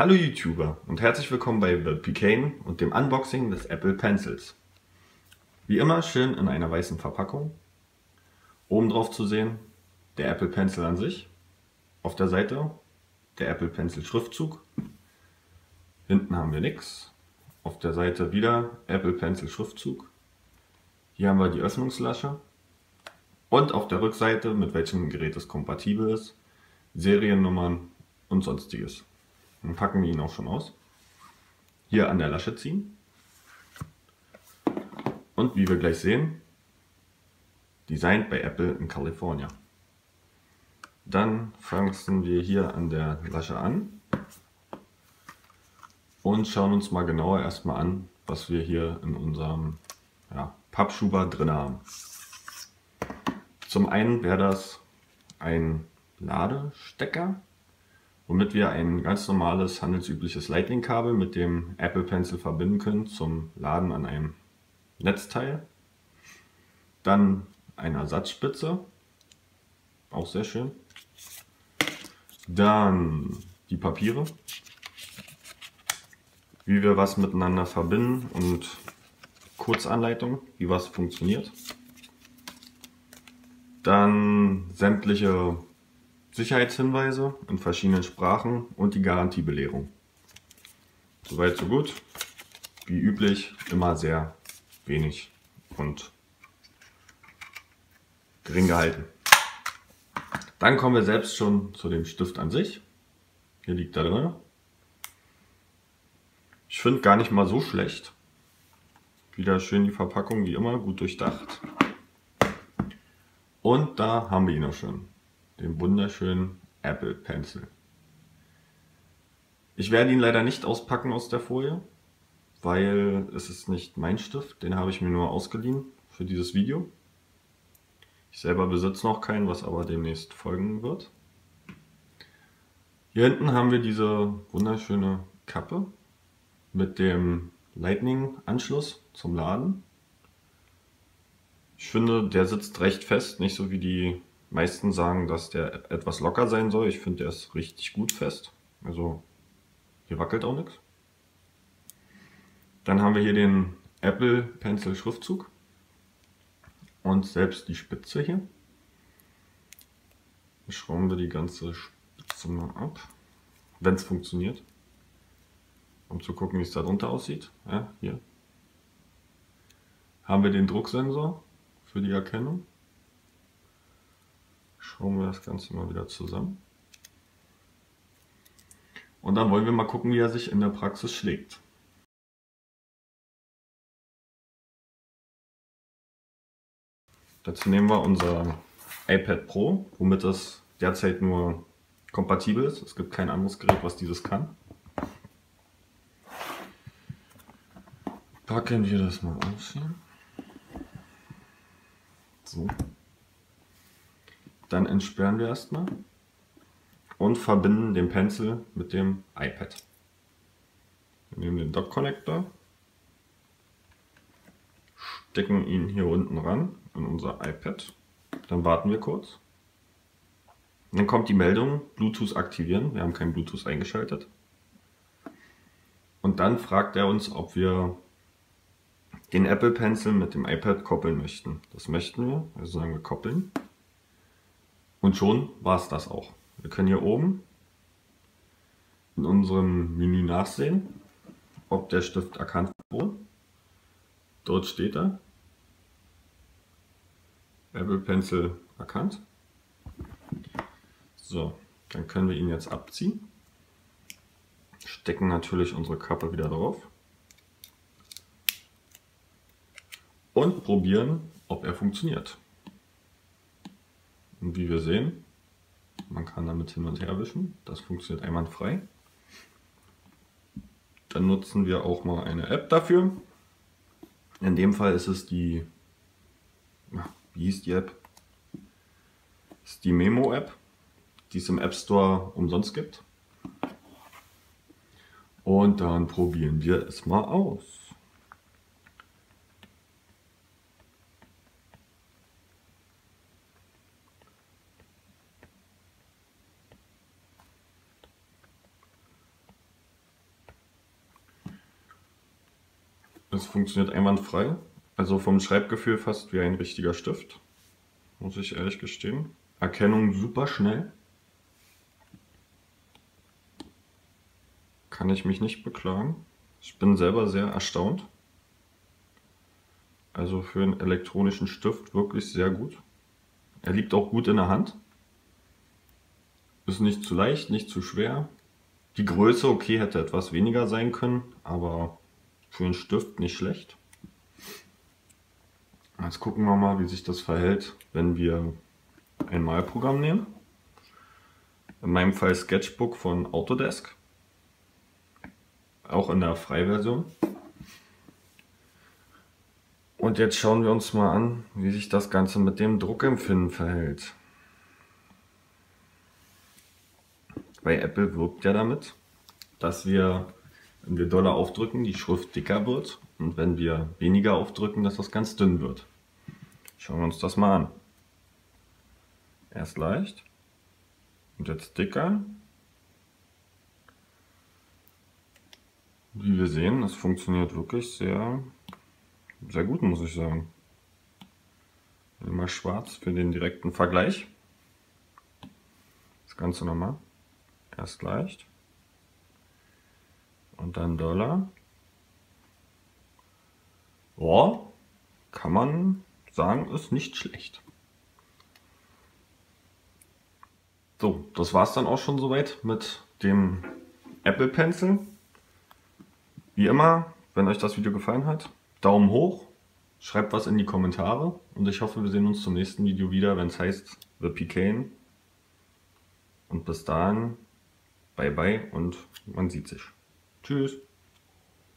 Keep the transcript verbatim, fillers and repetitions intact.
Hallo YouTuber und herzlich willkommen bei The Pecan und dem Unboxing des Apple Pencils. Wie immer schön in einer weißen Verpackung. Oben drauf zu sehen der Apple Pencil an sich. Auf der Seite der Apple Pencil Schriftzug. Hinten haben wir nichts. Auf der Seite wieder Apple Pencil Schriftzug. Hier haben wir die Öffnungslasche. Und auf der Rückseite, mit welchem Gerät es kompatibel ist, Seriennummern und sonstiges. Dann packen wir ihn auch schon aus. Hier an der Lasche ziehen. Und wie wir gleich sehen, designed bei Apple in California. Dann fassen wir hier an der Lasche an und schauen uns mal genauer erstmal an, was wir hier in unserem ja, Pappschuber drin haben. Zum einen wäre das ein Ladestecker, womit wir ein ganz normales handelsübliches Lightning-Kabel mit dem Apple Pencil verbinden können zum Laden an einem Netzteil. Dann eine Ersatzspitze, auch sehr schön. Dann die Papiere, wie wir was miteinander verbinden und Kurzanleitung, wie was funktioniert. Dann sämtliche Sicherheitshinweise in verschiedenen Sprachen und die Garantiebelehrung. Soweit so gut. Wie üblich immer sehr wenig und gering gehalten. Dann kommen wir selbst schon zu dem Stift an sich. Hier liegt er drin. Ich finde gar nicht mal so schlecht. Wieder schön die Verpackung, wie immer, gut durchdacht. Und da haben wir ihn auch schon. Den wunderschönen Apple Pencil. Ich werde ihn leider nicht auspacken aus der Folie, weil es ist nicht mein Stift. Den habe ich mir nur ausgeliehen für dieses Video. Ich selber besitze noch keinen, was aber demnächst folgen wird. Hier hinten haben wir diese wunderschöne Kappe mit dem Lightning-Anschluss zum Laden. Ich finde, der sitzt recht fest, nicht so wie die meisten sagen, dass der etwas locker sein soll. Ich finde, der ist richtig gut fest. Also hier wackelt auch nichts. Dann haben wir hier den Apple Pencil Schriftzug und selbst die Spitze hier. Hier schrauben wir die ganze Spitze mal ab, wenn es funktioniert, um zu gucken, wie es da drunter aussieht. Ja, hier haben wir den Drucksensor für die Erkennung. Schrauben wir das Ganze mal wieder zusammen. Und dann wollen wir mal gucken, wie er sich in der Praxis schlägt. Dazu nehmen wir unser iPad Pro, womit es derzeit nur kompatibel ist. Es gibt kein anderes Gerät, was dieses kann. Packen wir das mal aus hier. So. Dann entsperren wir erstmal und verbinden den Pencil mit dem iPad. Wir nehmen den Dock-Connector, stecken ihn hier unten ran an unser iPad. Dann warten wir kurz. Dann kommt die Meldung, Bluetooth aktivieren. Wir haben kein Bluetooth eingeschaltet. Und dann fragt er uns, ob wir den Apple Pencil mit dem iPad koppeln möchten. Das möchten wir, also sagen wir koppeln. Und schon war es das auch. Wir können hier oben in unserem Menü nachsehen, ob der Stift erkannt wurde. Dort steht er. Apple Pencil erkannt. So, dann können wir ihn jetzt abziehen. Stecken natürlich unsere Kappe wieder drauf. Und probieren, ob er funktioniert. Und wie wir sehen, man kann damit hin und her wischen. Das funktioniert einwandfrei. Dann nutzen wir auch mal eine App dafür. In dem Fall ist es die, wie hieß die App? Das ist die Memo-App, die es im App Store umsonst gibt. Und dann probieren wir es mal aus. Es funktioniert einwandfrei. Also vom Schreibgefühl fast wie ein richtiger Stift, muss ich ehrlich gestehen. Erkennung super schnell. Kann ich mich nicht beklagen. Ich bin selber sehr erstaunt. Also für einen elektronischen Stift wirklich sehr gut. Er liegt auch gut in der Hand. Ist nicht zu leicht, nicht zu schwer. Die Größe, okay, hätte etwas weniger sein können, aber für einen Stift nicht schlecht. Jetzt gucken wir mal, wie sich das verhält, wenn wir ein Malprogramm nehmen. In meinem Fall Sketchbook von Autodesk. Auch in der Freiversion. Und jetzt schauen wir uns mal an, wie sich das Ganze mit dem Druckempfinden verhält. Bei Apple wirbt ja damit, dass wir, wenn wir doller aufdrücken, die Schrift dicker wird und wenn wir weniger aufdrücken, dass das ganz dünn wird. Schauen wir uns das mal an. Erst leicht und jetzt dicker. Wie wir sehen, es funktioniert wirklich sehr, sehr gut, muss ich sagen. Mal schwarz für den direkten Vergleich. Das Ganze nochmal. Erst leicht und dann doller. Boah, kann man sagen, ist nicht schlecht. So, das war es dann auch schon soweit mit dem Apple Pencil. Wie immer, wenn euch das Video gefallen hat, Daumen hoch, schreibt was in die Kommentare und ich hoffe, wir sehen uns zum nächsten Video wieder, wenn es heißt The Pecan. Und bis dahin, bye bye und man sieht sich. Tschüss.